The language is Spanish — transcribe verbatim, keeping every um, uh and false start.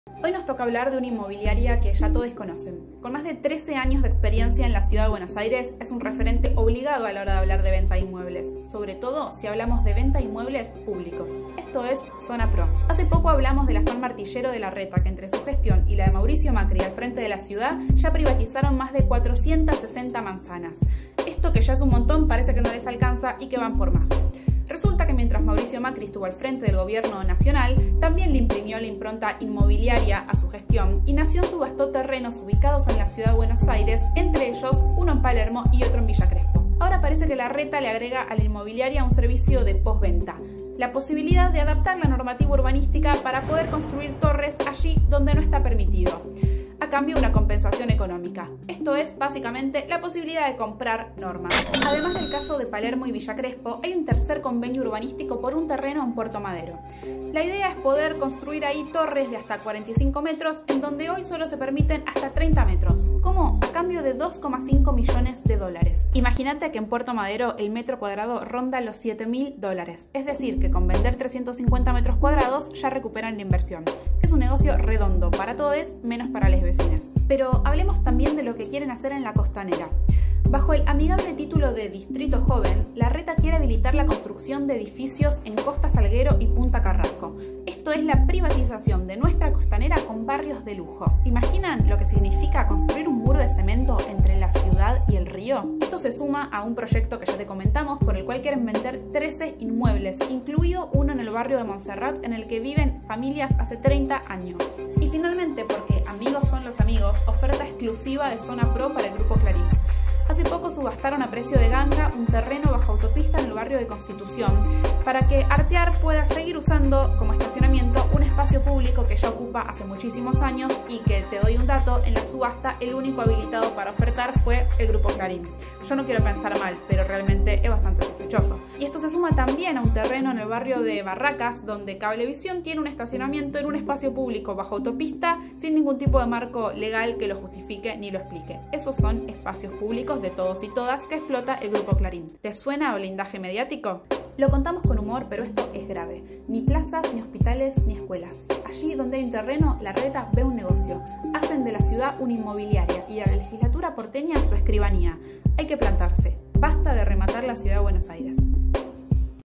Hoy nos toca hablar de una inmobiliaria que ya todos conocen. Con más de trece años de experiencia en la ciudad de Buenos Aires, es un referente obligado a la hora de hablar de venta de inmuebles, sobre todo si hablamos de venta de inmuebles públicos. Esto es Zona Pro. Hace poco hablamos del afán martillero de Larreta, que entre su gestión y la de Mauricio Macri al frente de la ciudad, ya privatizaron más de cuatrocientas sesenta manzanas. Esto, que ya es un montón, parece que no les alcanza y que van por más. Resulta que mientras Mauricio Macri estuvo al frente del gobierno nacional, también le imprimió la impronta inmobiliaria a su gestión y Nación subastó terrenos ubicados en la ciudad de Buenos Aires, entre ellos uno en Palermo y otro en Villa Crespo. Ahora parece que Larreta le agrega a la inmobiliaria un servicio de postventa, la posibilidad de adaptar la normativa urbanística para poder construir torres allí donde no está permitido, a cambio de una compensación económica. Esto es básicamente la posibilidad de comprar norma. Además del caso de Palermo y Villa Crespo, hay un tercer convenio urbanístico por un terreno en Puerto Madero. La idea es poder construir ahí torres de hasta cuarenta y cinco metros, en donde hoy solo se permiten hasta treinta metros. ¿Cómo? A cambio de dos coma cinco millones de dólares. Imagínate que en Puerto Madero el metro cuadrado ronda los siete mil dólares. Es decir, que con vender trescientos cincuenta metros cuadrados ya recuperan la inversión. Es un negocio redondo para todos, menos para las vecinas. Pero hablemos también de lo que quieren hacer en la Costanera. Bajo el amigable título de Distrito Joven, Larreta quiere habilitar la construcción de edificios en Costa Salguero y Punta Carrasco. Esto es la privatización de nuestra costanera con barrios de lujo. ¿Imaginan lo que significa construir un muro de cemento entre la ciudad y el río? Esto se suma a un proyecto que ya te comentamos, por el cual quieren vender trece inmuebles, incluido uno en el barrio de Montserrat, en el que viven familias hace treinta años. Y finalmente, porque amigos son los amigos, oferta exclusiva de Zona Pro para el Grupo Clarín. Hace poco subastaron a precio de ganga un terreno bajo autopista en el barrio de Constitución para que Artear pueda seguir usando como estacionamiento un espacio público que ya ocupa hace muchísimos años y que, te doy un dato, en la subasta el único habilitado para ofertar fue el Grupo Clarín. Yo no quiero pensar mal, pero realmente es bastante sospechoso. Y esto se suma también a un terreno en el barrio de Barracas, donde Cablevisión tiene un estacionamiento en un espacio público bajo autopista sin ningún tipo de marco legal que lo justifique ni lo explique. Esos son espacios públicos de todos y todas que explota el Grupo Clarín. ¿Te suena a blindaje mediático? Lo contamos con humor, pero esto es grave. Ni plazas, ni hospitales, ni escuelas. Allí donde hay un terreno, Larreta ve un negocio. Hacen de la ciudad una inmobiliaria y de la legislatura porteña su escribanía. Hay que plantarse. Basta de rematar la ciudad de Buenos Aires.